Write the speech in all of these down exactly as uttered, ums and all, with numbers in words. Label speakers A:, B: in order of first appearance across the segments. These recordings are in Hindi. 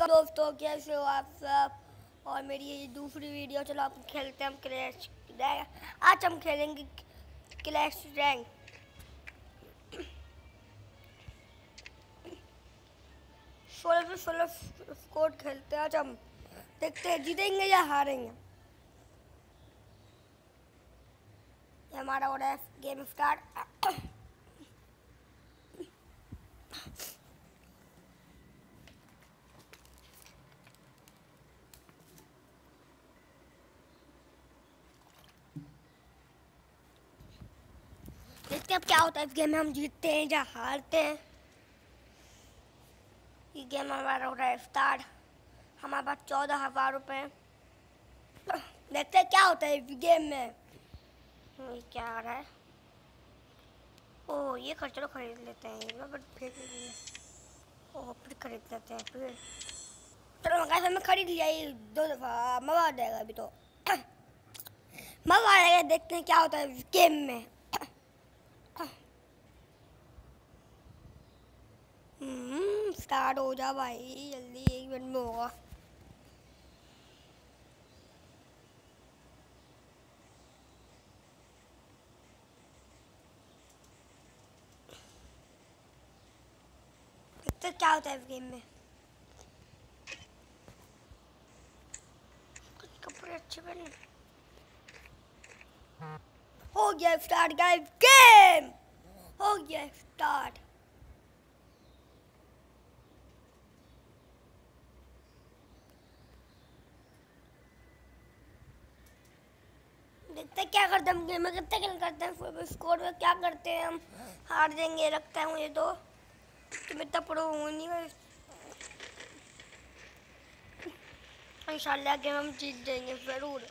A: दोस्तों, कैसे हो आप सब। और मेरी ये दूसरी वीडियो। चलो आप खेलते हैं हम क्लैश रैंक। आज हम खेलेंगे क्लैश रैंक। सोलह से सोलह स्कोर खेलते हैं आज हम। देखते हैं जीतेंगे या हारेंगे। ये हमारा हो रहा है गेम स्टार्ट। देखते हैं अब क्या होता है इस गेम में, हम जीतते हैं या हारते हैं। ये गेम हमारा हो रहा है स्टार्ट। हमारे पास चौदह हजार रुपये। देखते हैं क्या होता है इस गेम में। ये क्या आ रहा है? ओह ये खर्च चलो खरीद लेते हैं। बट फेंक लेंगे। ओह फिर खरीद लेते हैं फिर। चलो गाइस हमने खरीद लिया ये दो दफ़ा। मज़ा आ जाएगा अभी तो। मज़ा आएगा। देखते हैं क्या होता है इस गेम में। हम्म स्टार्ट हो जा भाई जल्दी, एक मिनट में होगा। देखते क्या होता है इस गेम में। कुछ कपड़े अच्छे पहने। हो गया स्टार्ट गाइस, गेम हो गया स्टार्ट। देखते क्या करते हैं हम गेम में, कितने किल करते हैं, स्कोर में क्या करते हैं हम। हार देंगे लगता है मुझे तो। तुम इतना प्रो हूँ नहीं। इंशाल्लाह गेम हम जीत जाएंगे जरूर।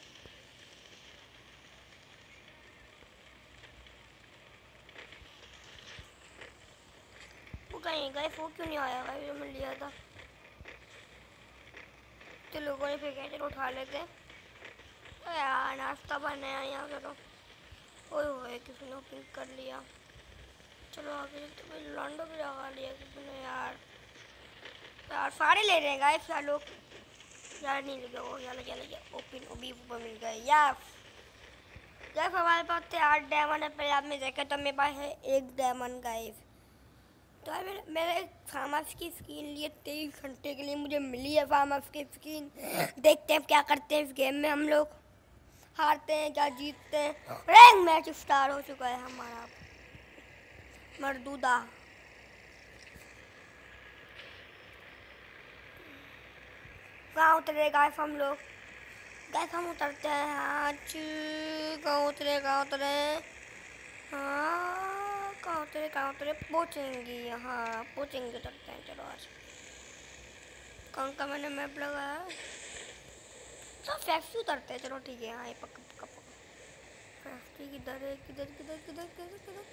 A: वो कहीं गए, वो क्यों नहीं आया भाई, मैं लिया था तो लोगों ने फेंका। चलो उठा लेते हैं यार, नाश्ता बनाया यहाँ पे तो। ओए होए किसी ने पिक कर लिया। चलो आगे तो भाई लॉन्डो भी लगा लिया किसी ने यार। यार सारे ले रहे हैं गाइस यार लोग। यार नहीं लगे वो, यार लगे लगे ओपन ओबी ऊपर मिल गए यार। गाइस हमारे पास थे आठ डायमंड है, पहले आपने देखा तो मेरे पास है एक डायमंड गाइस। तो मेरे मेरे फार्म हाउस की स्किन लिए तेईस घंटे के लिए मुझे मिली है फार्म हाउस की स्किन। देखते हैं क्या करते हैं इस गेम में हम लोग। हारते हैं क्या जीतते हैं। रैंक मैच स्टार्ट हो चुका है हमारा। मरदूदा कहाँ उतरे गाइस हम लोग। गाइस हम उतरते हैं आज। कहाँ उतरे कहाँ उतरे हाँ कहाँ उतरे कहाँ उतरे पहुँचेंगे यहाँ पहुँचेंगे उतरते हैं। चलो आज कौन का मैंने मैप लगाया। सब फैक्ट्री उतरते हैं। चलो ठीक है। हाँ ये पक्का पक्का पक्का। फैक्ट्री किधर है, किधर किधर किधर किधर किधर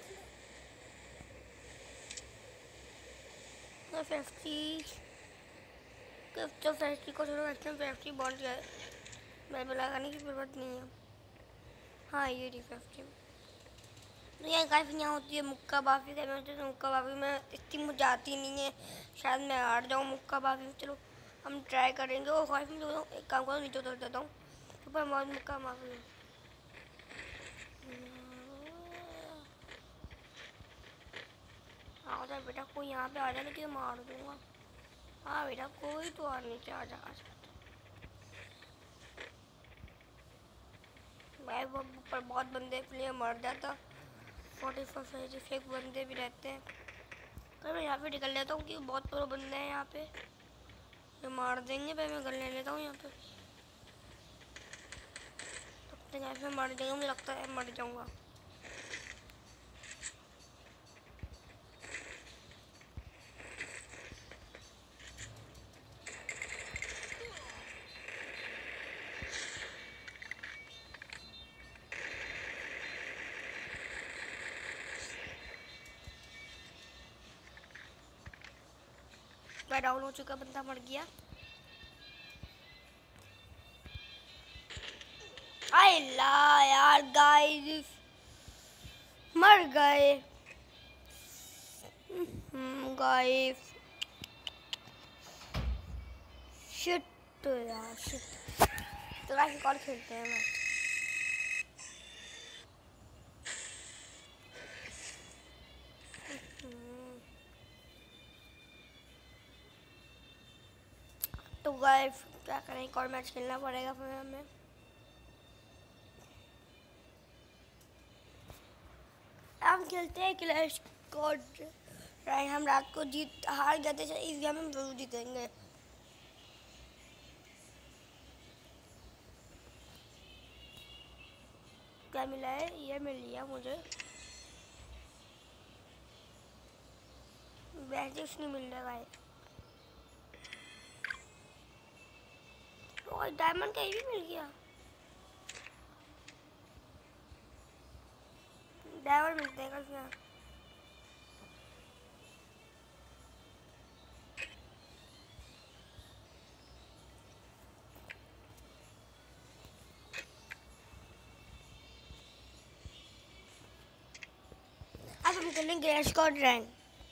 A: किधर फैक्ट्री। तो फैक्ट्री को छोड़ो, फैक्ट्री फैक्ट्री बॉन्ड जाए। मैप लगाने की जरूरत नहीं है। हाँ ये रही फैक्ट्री। तो यहाँ काफ़ी यहाँ होती है मुक्का बाफी का। होती है मुक्का बाफी में इतनी मुझे आती नहीं है, शायद मैं हार जाऊँ मुक्का बाफी। चलो हम ट्राई करेंगे। और ख्वाहिश में जो एक काम करो, नीचे उतर देता हूँ ऊपर बहुत मुक्का माफी। आ जा बेटा, कोई यहाँ पे आ जाए लेकिन मार दूंगा। हाँ बेटा कोई तो आ नीचे आ जा। भाई वो ऊपर बहुत बंदे इसलिए मर जाता। फोर्टी फोर फिफ्टी फेक बंदे भी रहते हैं। तो मैं यहाँ पे निकल लेता हूँ क्योंकि बहुत प्रो बंदे हैं यहाँ पे। ये मार देंगे भाई, मैं गन ले लेता हूँ यहाँ पे। तब तक यहाँ पे मर जाऊँगा, मुझे लगता है मर जाऊँगा। डाउन हो चुका बंदा, मर गया। आए ला यार गाइस मर गए गाइस। शिट तो यार शिट। तो गाइस एक और खेलते हैं मैच। तो गाइस क्या करें, एक और मैच खेलना पड़ेगा फिर हमें। हम खेलते हैं क्लैश स्क्वाड। राइट, हम रात को जीत हार गए थे, इस गेम में हम जरूर जीतेंगे। क्या मिला है? ये मिल लिया मुझे। बैजेस नहीं मिल रहा भाई। और डायमंड का ये भी मिल गया। डायमंड मिलते हैं कल। अब हम खेलेंगे क्लैश स्क्वाड रैंक।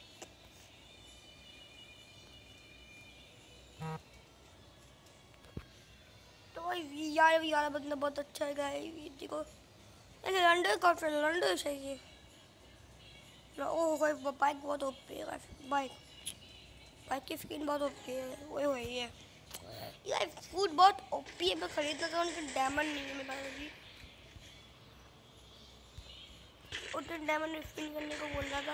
A: तो यार यार बंदा बहुत अच्छा है गाइस। देखो ऐसे लंडो का फ्रेंड लंडो सही है। ओ भाई बाइक बहुत ओपी है गाइस। बाइक बाइक की स्किन बहुत ओपी है। ओए ओए ये यार फूड बहुत ओपी है। मैं खरीदना था, उनके डायमंड नहीं है मेरे पास अभी। उतने डायमंड स्पिन करने को बोल रहा था।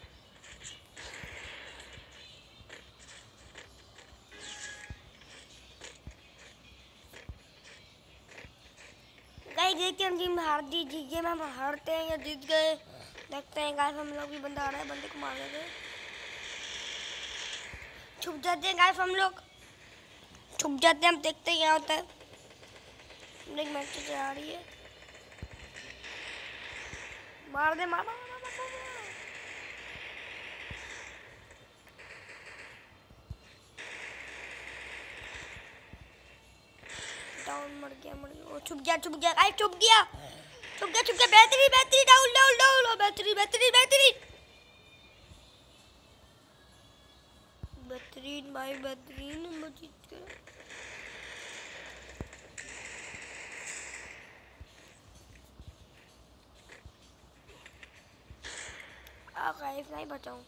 A: गाइस देखिए हम टीम हार दी जीत गए। हम हारते हैं या जीत गए देखते हैं गाइस। हम लोग भी बंदा आ रहा है, बंदे को मार देते हैं। छुप जाते हैं गाइस, हम लोग छुप जाते हैं। हम देखते हैं क्या होता है। एक मैच आ रही है, मार दे मार, मार, मार, मार, मार, मार। डाउन मर गया मर गया। ओ छुप गया छुप गया गाइस, छुप गया छुप गया छुप गया। बेहतरीन बेहतरीन डाउन डाउन डाउन बेहतरीन बेहतरीन बेहतरीन बेहतरीन भाई बेहतरीन। हम जीत गए। आ गाइस नहीं बचाऊं।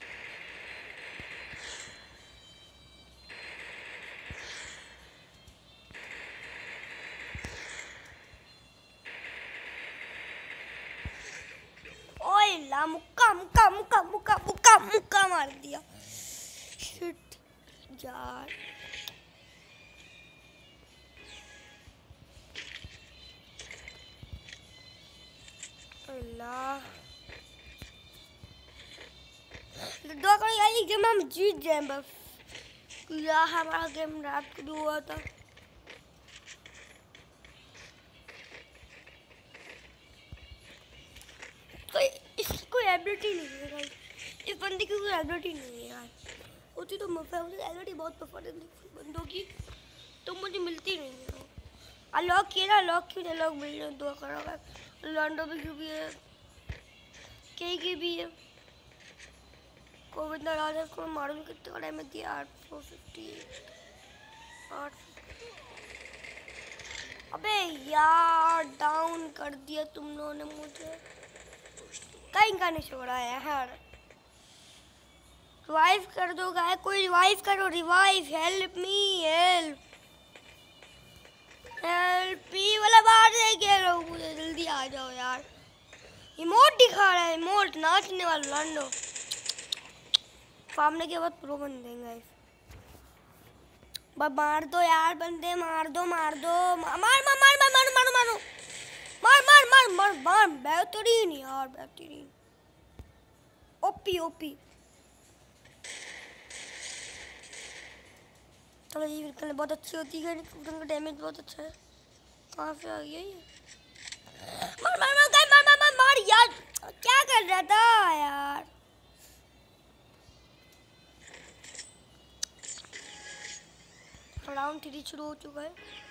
A: ओए ला मुक्का मुक्का मुक्का मुक्का मुक्का मुक्का मार दिया। शिट यार अल्लाह। दो करो यार, ये गेम हम जीत जाए बस। यार हमारा गेम रात को भी हुआ था। कोई इसकी कोई एबिलिटी नहीं है गाइस। इस बंदे की कोई एबिलिटी नहीं है यार। होती तो मुझे एबिलिटी बहुत पसंद है बंदों की, तो मुझे मिलती नहीं है। अनलॉक किया ना, लॉक क्यों नहीं लॉक मिल रहे। दो करो लॉन्डो भी क्यों भी है, कई की भी है। कोविड राजा उसको मालूम कितने का डैमेज दिया। आठ सौ फिफ्टी आठ। अबे यार डाउन कर दिया तुम लोगों ने मुझे। कहीं का नहीं छोड़ा है यार। रिवाइव कर दो गाय, कोई रिवाइव करो। Revive help me help help me वाला बाहर से गए लोग, मुझे जल्दी आ जाओ यार। इमोट दिखा रहा है, इमोट नाचने वाला लंडो। सामने के बाद प्रो बन देंगे। मार दो यार बंदे, मार दो मार दो मार मार मार मार मार मार मार मार मार मार मार मार मार बेहतरीन यार बेहतरीन। OP OP. चलो ये विकल बहुत अच्छी होती है, उनका डैमेज बहुत अच्छा है। कहाँ से आ गया ये? मार मार मार मार मार मार मार यार, क्या कर रहा था यार। राउंड थ्री शुरू हो चुका है।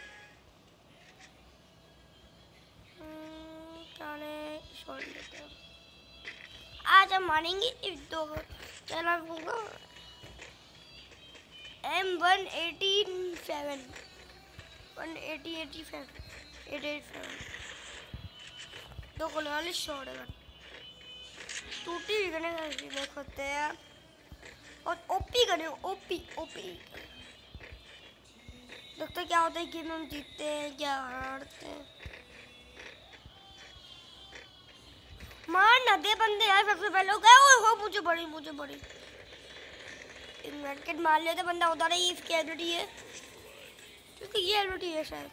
A: शॉट लेते हैं आज। हम मानेंगे इस दो चैनल होगा M one eighteen seven. One eighty eighty five eight eight five दो गोले वाली शॉट है टूटी भी करने का देख सकते हैं और ओपी करने ओपी ओपी देखते क्या होता है कि हम जीतते हैं क्या हारते हैं। मार ना दे बंदे यार सबसे पहले गए ओए हो मुझे बड़ी मुझे बड़ी एक मैकेट मार लेते बंदा उधर ही इसकी एबिलिटी है क्योंकि ये एबिलिटी है शायद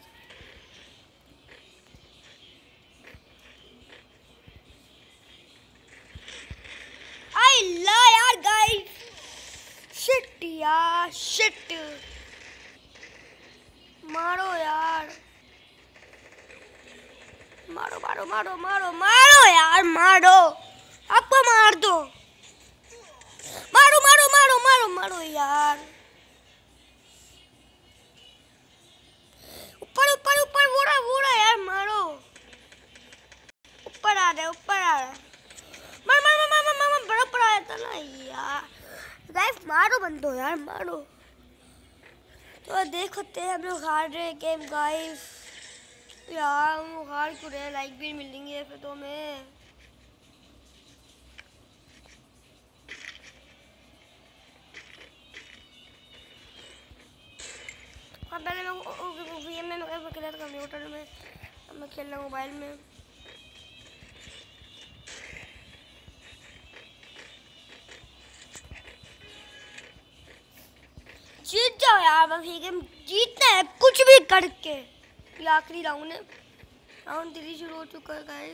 A: आई ला यार गाइस शिट यार शिट मारो यार मारो मारो मारो मारो मारो यार मारो आपको मार दो मारो मारो मारो मारो मारो यार ऊपर ऊपर ऊपर वोड़ा वोड़ा यार मारो ऊपर आ रहा है ऊपर आ रहा है मार मार मार मार मार बड़ा पड़ा था ना यार गाइस मारो बंदो यार मारो तो देख सकते हैं हम लोग हार रहे गेम गाइस यार हम हार क्यों रहे लाइक भी मिलेंगे फिर तो हमें हाँ पहले मैं वी एम में मैं खेला था कंप्यूटर में अब मैं खेल रहा हूँ मोबाइल में जीत जाओ यार बस ये गेम जीतना है कुछ भी करके ये आखिरी राउंड है राउंड थ्री शुरू हो चुका है गाइस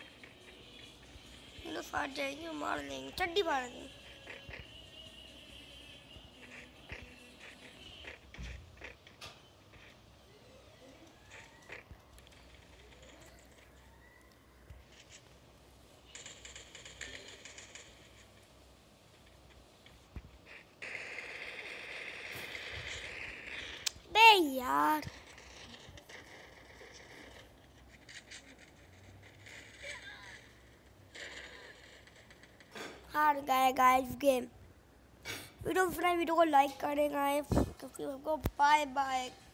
A: ये लोग फाट जाएंगे मार देंगे चड्डी फाड़ देंगे बे यार हार गए guys game video friend video को लाइक करें गाइस तो फिर आपको बाय बाय।